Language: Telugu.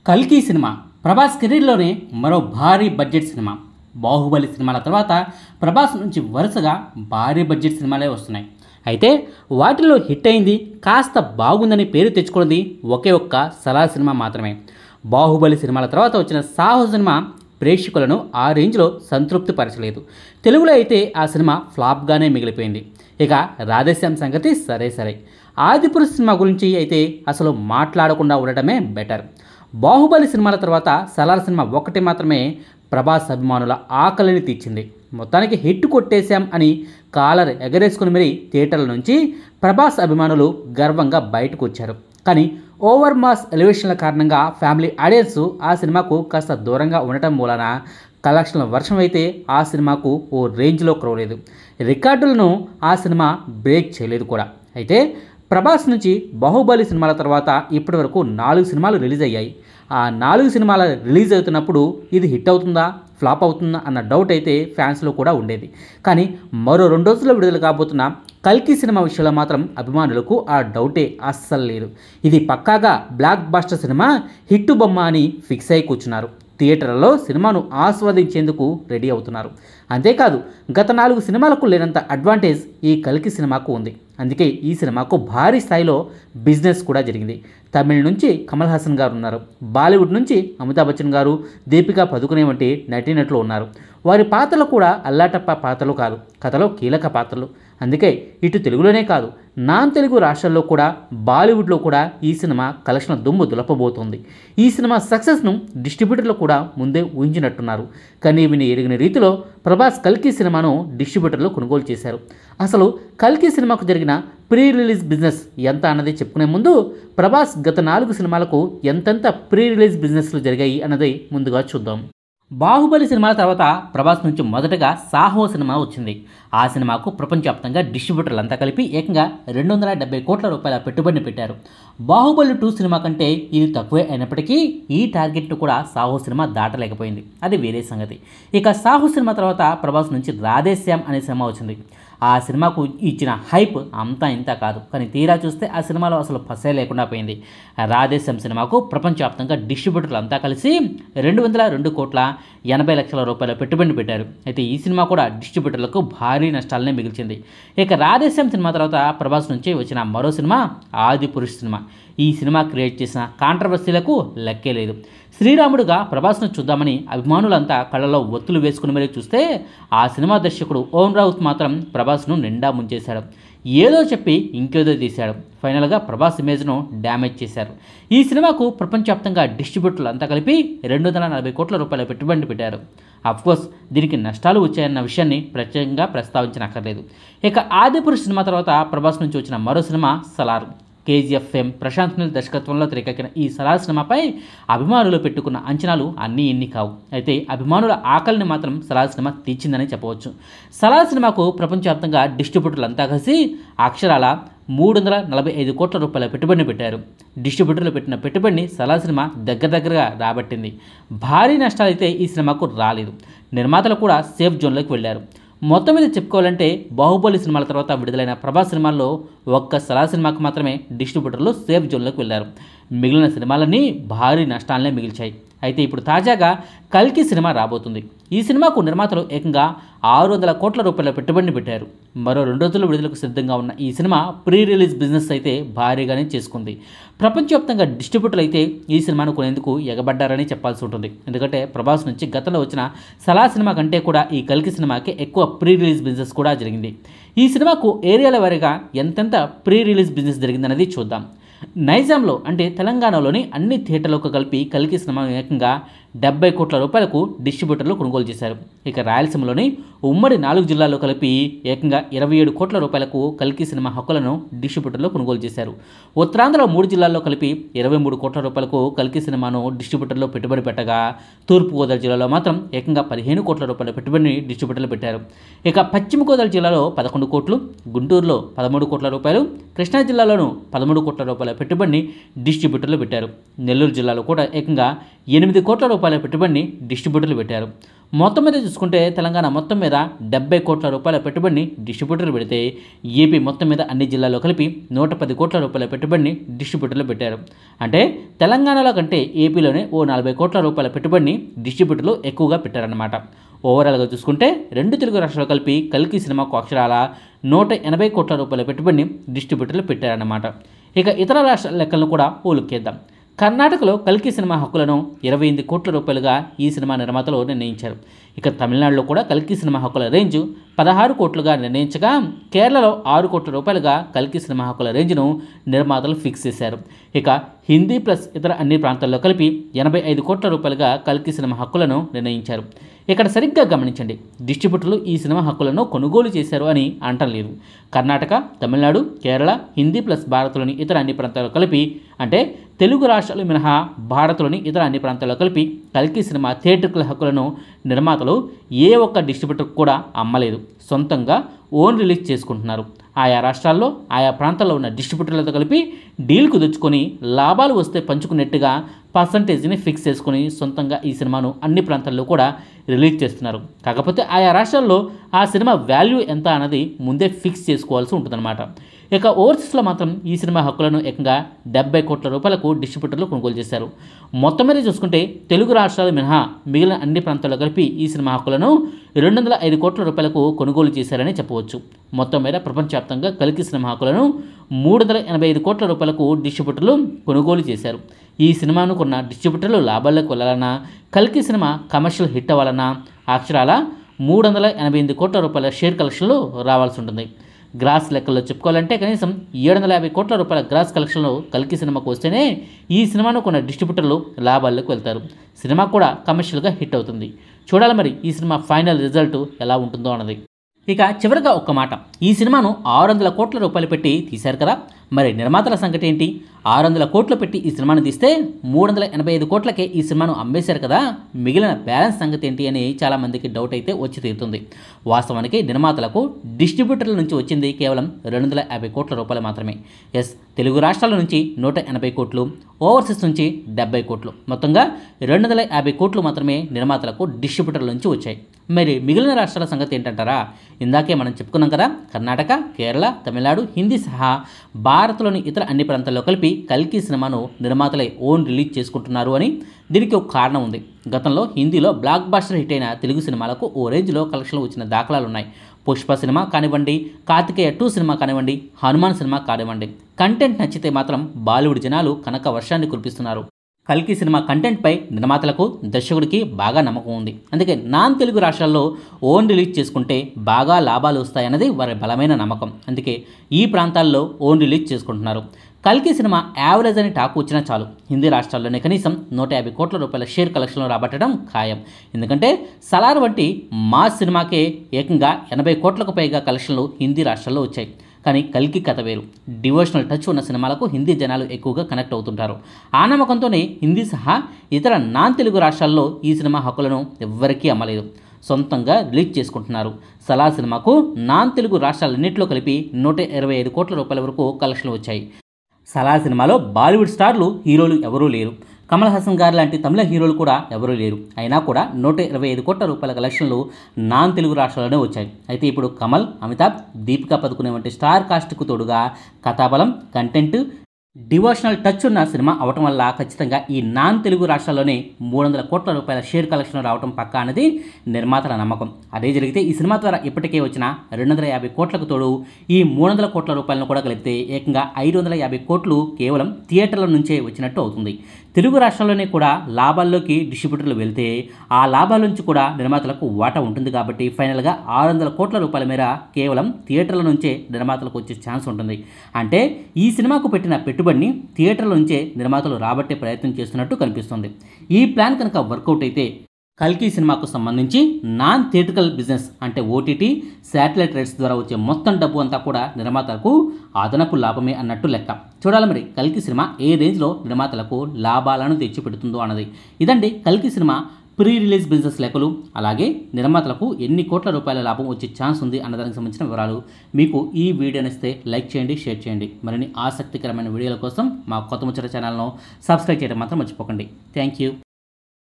కల్కి సినిమా ప్రభాస్ కెరీర్లోనే మరో భారీ బడ్జెట్ సినిమా. బాహుబలి సినిమాల తర్వాత ప్రభాస్ నుంచి వరుసగా భారీ బడ్జెట్ సినిమాలే వస్తున్నాయి. అయితే వాటిల్లో హిట్ అయింది, కాస్త బాగుందని పేరు తెచ్చుకున్నది ఒకే ఒక్క సలార్ సినిమా మాత్రమే. బాహుబలి సినిమాల తర్వాత వచ్చిన సాహో సినిమా ప్రేక్షకులను ఆ రేంజ్లో సంతృప్తి పరచలేదు. తెలుగులో అయితే ఆ సినిమా ఫ్లాప్గానే మిగిలిపోయింది. ఇక రాధేశ్యామ్ సంగతి సరే. ఆదిపురుష్ సినిమా గురించి అయితే అసలు మాట్లాడకుండా ఉండటమే బెటర్. బాహుబలి సినిమాల తర్వాత సలార్ సినిమా ఒకటి మాత్రమే ప్రభాస్ అభిమానుల ఆకలిని తీర్చింది. మొత్తానికి హిట్ కొట్టేశాం అని కాలర్ ఎగరేసుకుని మరీ థియేటర్ల నుంచి ప్రభాస్ అభిమానులు గర్వంగా బయటకు వచ్చారు. కానీ ఓవర్ మాస్ ఎలివేషన్ల కారణంగా ఫ్యామిలీ ఆడియన్స్ ఆ సినిమాకు కాస్త దూరంగా ఉండటం మూలన కలెక్షన్ల వర్షం అయితే ఆ సినిమాకు ఓ రేంజ్లో క్రవలేదు. రికార్డులను ఆ సినిమా బ్రేక్ చేయలేదు కూడా. అయితే ప్రభాస్ నుంచి బాహుబలి సినిమాల తర్వాత ఇప్పటి వరకు 4 సినిమాలు రిలీజ్ అయ్యాయి. ఆ 4 సినిమాలు రిలీజ్ అవుతున్నప్పుడు ఇది హిట్ అవుతుందా, ఫ్లాప్ అవుతుందా అన్న డౌట్ అయితే ఫ్యాన్స్లో కూడా ఉండేది. కానీ మరో 2 రోజుల్లో విడుదల కాబోతున్న కల్కి సినిమా విషయంలో మాత్రం అభిమానులకు ఆ డౌటే అస్సలు లేదు. ఇది పక్కాగా బ్లాక్ బాస్టర్ సినిమా, హిట్టు బొమ్మ అని ఫిక్స్ అయి కూర్చున్నారు. థియేటర్లలో సినిమాను ఆస్వాదించేందుకు రెడీ అవుతున్నారు. అంతేకాదు గత 4 సినిమాలకు లేనంత అడ్వాంటేజ్ ఈ కల్కి సినిమాకు ఉంది. అందుకే ఈ సినిమాకు భారీ స్థాయిలో బిజినెస్ కూడా జరిగింది. తమిళ నుంచి కమల్ హాసన్ గారు ఉన్నారు. బాలీవుడ్ నుంచి అమితాబ్ బచ్చన్ గారు, దీపికా పదుకునే వంటి నటీనటులు ఉన్నారు. వారి పాత్రలు కూడా అల్లాటప్ప పాత్రలు కాదు, కథలో కీలక పాత్రలు. అందుకే ఇటు తెలుగులోనే కాదు, నాన్ తెలుగు రాష్ట్రాల్లో కూడా, బాలీవుడ్లో కూడా ఈ సినిమా కలెక్షన్ల దుమ్ము దులపబోతోంది. ఈ సినిమా సక్సెస్ను డిస్ట్రిబ్యూటర్లు కూడా ముందే ఊహించినట్టున్నారు. కానీ విని ఎరిగిన రీతిలో ప్రభాస్ కల్కి సినిమాను డిస్ట్రిబ్యూటర్లు కొనుగోలు చేశారు. అసలు కల్కి సినిమాకు జరిగిన ప్రీ రిలీజ్ బిజినెస్ ఎంత అన్నది చెప్పుకునే ముందు ప్రభాస్ గత 4 సినిమాలకు ఎంతెంత ప్రీ రిలీజ్ బిజినెస్లు జరిగాయి అన్నది ముందుగా చూద్దాం. బాహుబలి సినిమాల తర్వాత ప్రభాస్ నుంచి మొదటగా సాహో సినిమా వచ్చింది. ఆ సినిమాకు ప్రపంచవ్యాప్తంగా డిస్ట్రిబ్యూటర్లు అంతా కలిపి ఏకంగా 270 కోట్ల రూపాయల పెట్టుబడిని పెట్టారు. బాహుబలి 2 సినిమా కంటే ఇది తక్కువే అయినప్పటికీ ఈ టార్గెట్ను కూడా సాహో సినిమా దాటలేకపోయింది. అది వేరే సంగతి. ఇక సాహో సినిమా తర్వాత ప్రభాస్ నుంచి రాధేశ్యామ్ అనే సినిమా వచ్చింది. ఆ సినిమాకు ఇచ్చిన హైప్ అంతా ఇంత కాదు. కానీ తీరా చూస్తే ఆ సినిమాలో అసలు పసే లేకుండా పోయింది. రాధేశ్యామ్ సినిమాకు ప్రపంచవ్యాప్తంగా డిస్ట్రిబ్యూటర్లు అంతా కలిసి 202 కోట్ల 80 లక్షల రూపాయల పెట్టుబడిని పెట్టారు. అయితే ఈ సినిమా కూడా డిస్ట్రిబ్యూటర్లకు భారీ నష్టాలనే మిగిల్చింది. ఇక రాధేశ్యామ్ సినిమా తర్వాత ప్రభాస్ నుంచి వచ్చిన మరో సినిమా ఆదిపురుష్ సినిమా. ఈ సినిమా క్రియేట్ చేసిన కాంట్రవర్సీలకు లెక్కే లేదు. శ్రీరాముడుగా ప్రభాస్ను చూద్దామని అభిమానులంతా కళ్ళలో ఒత్తులు వేసుకుని మరీ చూస్తే ఆ సినిమా దర్శకుడు ఓం రావుత్ మాత్రం ప్రభాస్ను నిండా ముంచేశాడు. ఏదో చెప్పి ఇంకేదో తీశాడు. ఫైనల్గా ప్రభాస్ ఇమేజ్ను డ్యామేజ్ చేశారు. ఈ సినిమాకు ప్రపంచవ్యాప్తంగా డిస్ట్రిబ్యూటర్లు అంతా కలిపి 240 కోట్ల రూపాయల పెట్టుబడి పెట్టారు. అఫ్కోర్స్ దీనికి నష్టాలు వచ్చాయన్న విషయాన్ని ప్రత్యేకంగా ప్రస్తావించనక్కర్లేదు. ఇక ఆదిపురుష్ సినిమా తర్వాత ప్రభాస్ నుంచి వచ్చిన మరో సినిమా సలార్. కేజీఎఫ్ ఫేమ్ ప్రశాంత్ నీల్ దర్శకత్వంలో తెరకెక్కిన ఈ సలార్ సినిమాపై అభిమానులు పెట్టుకున్న అంచనాలు అన్నీ ఇన్ని కావు. అయితే అభిమానుల ఆకలిని మాత్రం సలార్ సినిమా తీర్చిందని చెప్పవచ్చు. సలార్ సినిమాకు ప్రపంచవ్యాప్తంగా డిస్ట్రిబ్యూటర్లు అంతా కలిసి అక్షరాల 345 కోట్ల రూపాయల పెట్టుబడిని పెట్టారు. డిస్ట్రిబ్యూటర్లు పెట్టిన పెట్టుబడిని సలార్ సినిమా దగ్గరగా రాబట్టింది. భారీ నష్టాలు అయితే ఈ సినిమాకు రాలేదు. నిర్మాతలు కూడా సేఫ్ జోన్లోకి వెళ్ళారు. మొత్తం మీద చెప్పుకోవాలంటే బాహుబలి సినిమాల తర్వాత విడుదలైన ప్రభాస్ సినిమాల్లో ఒక్క సలార్ సినిమాకు మాత్రమే డిస్ట్రిబ్యూటర్లు సేఫ్ జోన్లోకి వెళ్ళారు. మిగిలిన సినిమాలన్నీ భారీ నష్టాలనే మిగిల్చాయి. అయితే ఇప్పుడు తాజాగా కల్కి సినిమా రాబోతుంది. ఈ సినిమాకు నిర్మాతలు ఏకంగా 600 కోట్ల రూపాయల పెట్టుబడిని పెట్టారు. మరో 2 రోజుల విడుదలకు సిద్ధంగా ఉన్న ఈ సినిమా ప్రీ రిలీజ్ బిజినెస్ అయితే భారీగానే చేసుకుంది. ప్రపంచవ్యాప్తంగా డిస్ట్రిబ్యూటర్లు అయితే ఈ సినిమాను కొనేందుకు ఎగబడ్డారని చెప్పాల్సి ఉంటుంది. ఎందుకంటే ప్రభాస్ నుంచి గతంలో వచ్చిన సలార్ సినిమా కంటే కూడా ఈ కల్కి సినిమాకి ఎక్కువ ప్రీ రిలీజ్ బిజినెస్ కూడా జరిగింది. ఈ సినిమాకు ఏరియాల వారీగా ఎంతెంత ప్రీ రిలీజ్ బిజినెస్ జరిగిందనేది చూద్దాం. నైజాంలో అంటే తెలంగాణలోని అన్ని థియేటర్లకు కలిపి కల్కి సినిమాను ఏకంగా 70 కోట్ల రూపాయలకు డిస్ట్రిబ్యూటర్లు కొనుగోలు చేశారు. ఇక రాయలసీమలోని ఉమ్మడి 4 జిల్లాల్లో కలిపి ఏకంగా 27 కోట్ల రూపాయలకు కల్కి సినిమా హక్కులను డిస్ట్రిబ్యూటర్లు కొనుగోలు చేశారు. ఉత్తరాంధ్రలో 3 జిల్లాల్లో కలిపి 23 కోట్ల రూపాయలకు కల్కి సినిమాను డిస్ట్రిబ్యూటర్లు పెట్టుబడి పెట్టగా, తూర్పుగోదావరి జిల్లాలో మాత్రం ఏకంగా 15 కోట్ల రూపాయల పెట్టుబడిని డిస్ట్రిబ్యూటర్లు పెట్టారు. ఇక పశ్చిమ గోదావరి జిల్లాలో 11 కోట్లు, గుంటూరులో 13 కోట్ల రూపాయలు, కృష్ణా జిల్లాలోనూ 13 కోట్ల రూపాయల పెట్టుబడిని డిస్ట్రిబ్యూటర్లు పెట్టారు. నెల్లూరు జిల్లాలో కూడా ఏకంగా 8 కోట్ల రూపాయల పెట్టుబడిని డిస్ట్రిబ్యూటర్లు పెట్టారు. మొత్తం మీద చూసుకుంటే తెలంగాణ మొత్తం మీద 70 కోట్ల రూపాయల పెట్టుబడిని డిస్ట్రిబ్యూటర్లు పెడితే ఏపీ మొత్తం మీద అన్ని జిల్లాల్లో కలిపి 110 కోట్ల రూపాయల పెట్టుబడిని డిస్ట్రిబ్యూటర్లు పెట్టారు. అంటే తెలంగాణలో కంటే ఏపీలోనే ఓ 40 కోట్ల రూపాయల పెట్టుబడిని డిస్ట్రిబ్యూటర్లు ఎక్కువగా పెట్టారన్నమాట. ఓవరాల్గా చూసుకుంటే 2 తెలుగు రాష్ట్రాలు కలిపి కల్కి సినిమాకు అక్షరాల 180 కోట్ల రూపాయల పెట్టుబడిని డిస్ట్రిబ్యూటర్లు పెట్టారన్నమాట. ఇక ఇతర రాష్ట్రాల లెక్కలను కూడా పోలుకేద్దాం. కర్ణాటకలో కల్కి సినిమా హక్కులను 28 కోట్ల రూపాయలుగా ఈ సినిమా నిర్మాతలు నిర్ణయించారు. ఇక తమిళనాడులో కూడా కల్కి సినిమా హక్కుల రేంజ్ 16 కోట్లుగా నిర్ణయించగా కేరళలో 6 కోట్ల రూపాయలుగా కల్కి సినిమా హక్కుల రేంజ్ను నిర్మాతలు ఫిక్స్ చేశారు. ఇక హిందీ ప్లస్ ఇతర అన్ని ప్రాంతాల్లో కలిపి 85 కోట్ల రూపాయలుగా కల్కి సినిమా హక్కులను నిర్ణయించారు. ఇక్కడ సరిగ్గా గమనించండి, డిస్ట్రిబ్యూటర్లు ఈ సినిమా హక్కులను కొనుగోలు చేశారు అని అంటలేదు. కర్ణాటక, తమిళనాడు, కేరళ, హిందీ ప్లస్ భారత్లోని ఇతర అన్ని ప్రాంతాల్లో కలిపి, అంటే తెలుగు రాష్ట్రాలు మినహా భారత్లోని ఇతర అన్ని ప్రాంతాల్లో కలిపి కల్కి సినిమా థియేటర్ల హక్కులను నిర్మాతలు ఏ ఒక్క డిస్ట్రిబ్యూటర్ కూడా అమ్మలేదు, సొంతంగా ఓన్ రిలీజ్ చేసుకుంటున్నారు. ఆయా రాష్ట్రాల్లో ఆయా ప్రాంతాల్లో ఉన్న డిస్ట్రిబ్యూటర్లతో కలిపి డీల్ కుదుర్చుకొని లాభాలు వస్తే పంచుకున్నట్టుగా పర్సంటేజ్ని ఫిక్స్ చేసుకుని సొంతంగా ఈ సినిమాను అన్ని ప్రాంతాల్లో కూడా రిలీజ్ చేస్తున్నారు. కాకపోతే ఆయా రాష్ట్రాల్లో ఆ సినిమా వాల్యూ ఎంత అన్నది ముందే ఫిక్స్ చేసుకోవాల్సి ఉంటుందన్నమాట. ఇక ఓవర్సీస్లో మాత్రం ఈ సినిమా హక్కులను ఏకంగా 70 కోట్ల రూపాయలకు డిస్ట్రిబ్యూటర్లు కొనుగోలు చేశారు. మొత్తం మీద చూసుకుంటే తెలుగు రాష్ట్రాలు మినహా మిగిలిన అన్ని ప్రాంతాల్లో కలిపి ఈ సినిమా హక్కులను 205 కోట్ల రూపాయలకు కొనుగోలు చేశారని చెప్పవచ్చు. మొత్తం మీద ప్రపంచవ్యాప్తంగా కల్కి సినిమా హక్కులను 385 కోట్ల రూపాయలకు డిస్ట్రిబ్యూటర్లు కొనుగోలు చేశారు. ఈ సినిమాను కొన్న డిస్ట్రిబ్యూటర్లు లాభాల్లోకి వెళ్ళాలన్నా, కల్కి సినిమా కమర్షియల్ హిట్ అవ్వాలన్నా అక్షరాల 388 కోట్ల రూపాయల షేర్ కలెక్షన్లు రావాల్సి ఉంటుంది. గ్రాస్ లెక్కల్లో చెప్పుకోవాలంటే కనీసం 750 కోట్ల రూపాయల గ్రాస్ కలెక్షన్లు కల్కి సినిమాకు వస్తేనే ఈ సినిమాను కొన్న డిస్ట్రిబ్యూటర్లు లాభాల్లోకి వెళ్తారు. సినిమా కూడా కమర్షియల్గా హిట్ అవుతుంది. చూడాలి మరి ఈ సినిమా ఫైనల్ రిజల్ట్ ఎలా ఉంటుందో అన్నది. ఇక చివరిగా ఒక్క మాట, ఈ సినిమాను 600 కోట్ల రూపాయలు పెట్టి తీశారు కదా, మరి నిర్మాతల సంగతి ఏంటి? 600 కోట్లు పెట్టి ఈ సినిమాను తీస్తే 385 కోట్లకే ఈ సినిమాను అమ్మేశారు కదా, మిగిలిన బ్యాలెన్స్ సంగతి ఏంటి అని చాలామందికి డౌట్ అయితే వచ్చి తీరుతుంది. వాస్తవానికి నిర్మాతలకు డిస్ట్రిబ్యూటర్ల నుంచి వచ్చింది కేవలం 250 కోట్ల రూపాయలు మాత్రమే. ఎస్, తెలుగు రాష్ట్రాల నుంచి 180 కోట్లు, ఓవర్సీస్ నుంచి 70 కోట్లు, మొత్తంగా 250 కోట్లు మాత్రమే నిర్మాతలకు డిస్ట్రిబ్యూటర్ల నుంచి వచ్చాయి. మరి మిగిలిన రాష్ట్రాల సంగతి ఏంటంటారా? ఇందాకే మనం చెప్పుకున్నాం కదా, కర్ణాటక, కేరళ, తమిళనాడు, హిందీ సహా భారత్లోని ఇతర అన్ని ప్రాంతాల్లో కలిపి కల్కి సినిమాను నిర్మాతలే ఓన్ రిలీజ్ చేసుకుంటున్నారు అని. దీనికి ఒక కారణం ఉంది. గతంలో హిందీలో బ్లాక్ బాస్టర్ హిట్ అయిన తెలుగు సినిమాలకు ఓ రేంజ్లో కలెక్షన్లు వచ్చిన దాఖలాలు ఉన్నాయి. పుష్ప సినిమా కానివ్వండి, కార్తికేయ 2 సినిమా కానివ్వండి, హనుమాన్ సినిమా కానివ్వండి, కంటెంట్ నచ్చితే మాత్రం బాలీవుడ్ జనాలు కనక వర్షాన్ని కురిపిస్తున్నారు. కల్కి సినిమా కంటెంట్పై నిర్మాతలకు, దర్శకుడికి బాగా నమ్మకం ఉంది. అందుకే నాన్ తెలుగు రాష్ట్రాల్లో ఓన్ రిలీజ్ చేసుకుంటే బాగా లాభాలు వస్తాయన్నది వారి బలమైన నమ్మకం. అందుకే ఈ ప్రాంతాల్లో ఓన్ రిలీజ్ చేసుకుంటున్నారు. కల్కి సినిమా యావరేజ్ అని టాక్ వచ్చినా చాలు, హిందీ రాష్ట్రాల్లోనే కనీసం 150 కోట్ల రూపాయల షేర్ కలెక్షన్లు రాబట్టడం ఖాయం. ఎందుకంటే సలార్ వంటి మాస్ సినిమాకే ఏకంగా 80 కోట్లకు పైగా కలెక్షన్లు హిందీ రాష్ట్రాల్లో వచ్చాయి. కానీ కల్కి కథ వేరు. డివోషనల్ టచ్ ఉన్న సినిమాలకు హిందీ జనాలు ఎక్కువగా కనెక్ట్ అవుతుంటారు. ఆ నమ్మకంతోనే హిందీ సహా ఇతర నాన్ తెలుగు రాష్ట్రాల్లో ఈ సినిమా హక్కులను ఎవ్వరికీ అమ్మలేదు, సొంతంగా రిలీజ్ చేసుకుంటున్నారు. సలార్ సినిమాకు నాన్ తెలుగు రాష్ట్రాలన్నింటిలో కలిపి 125 కోట్ల రూపాయల వరకు కలెక్షన్లు వచ్చాయి. సలార్ సినిమాలో బాలీవుడ్ స్టార్లు, హీరోలు ఎవరూ లేరు. కమల్ హాసన్ గారు లాంటి తమిళ హీరోలు కూడా ఎవరూ లేరు. అయినా కూడా 125 కోట్ల రూపాయల కలెక్షన్లు నాన్ తెలుగు రాష్ట్రాల్లోనే వచ్చాయి. అయితే ఇప్పుడు కమల్, అమితాబ్, దీపికా పదుకునే వంటి స్టార్ కాస్ట్కు తోడుగా కథాబలం, కంటెంట్, డివోషనల్ టచ్ ఉన్న సినిమా అవటం వల్ల ఖచ్చితంగా ఈ నాన్ తెలుగు రాష్ట్రాల్లోనే 300 కోట్ల రూపాయల షేర్ కలెక్షన్ రావడం పక్కా అనేది నిర్మాతల నమ్మకం. అదే జరిగితే ఈ సినిమా ద్వారా ఇప్పటికే వచ్చిన 250 కోట్లకు తోడు ఈ 300 కోట్ల రూపాయలను కూడా కలిపితే ఏకంగా 550 కోట్లు కేవలం థియేటర్ల నుంచే వచ్చినట్టు అవుతుంది. తెలుగు రాష్ట్రాల్లోనే కూడా లాభాల్లోకి డిస్ట్రిబ్యూటర్లు వెళ్తే ఆ లాభాల నుంచి కూడా నిర్మాతలకు వాటా ఉంటుంది. కాబట్టి ఫైనల్గా 600 కోట్ల రూపాయల మేర కేవలం థియేటర్ల నుంచే నిర్మాతలకు వచ్చే ఛాన్స్ ఉంటుంది. అంటే ఈ సినిమాకు పెట్టిన పెట్టుబడిని థియేటర్ల నుంచే నిర్మాతలు రాబట్టే ప్రయత్నం చేస్తున్నట్టు కనిపిస్తుంది. ఈ ప్లాన్ కనుక వర్కౌట్ అయితే కల్కి సినిమాకు సంబంధించి నాన్ థియేట్రికల్ బిజినెస్ అంటే ఓటీటీ, శాటిలైట్ రైట్స్ ద్వారా వచ్చే మొత్తం డబ్బు అంతా కూడా నిర్మాతలకు అదనపు లాభమే అన్నట్టు లెక్క. చూడాలి మరి కల్కి సినిమా ఏ రేంజ్లో నిర్మాతలకు లాభాలను తెచ్చిపెడుతుందో అన్నది. ఇదండి కల్కి సినిమా ప్రీ రిలీజ్ బిజినెస్ లెక్కలు, అలాగే నిర్మాతలకు ఎన్ని కోట్ల రూపాయల లాభం వచ్చే ఛాన్స్ ఉంది అన్నదానికి సంబంధించిన వివరాలు. మీకు ఈ వీడియో నచ్చితే లైక్ చేయండి, షేర్ చేయండి. మరిన్ని ఆసక్తికరమైన వీడియోల కోసం మా కొత్త ముచ్చట ఛానల్ను సబ్స్క్రైబ్ చేయడం మాత్రం మర్చిపోకండి. Thank you.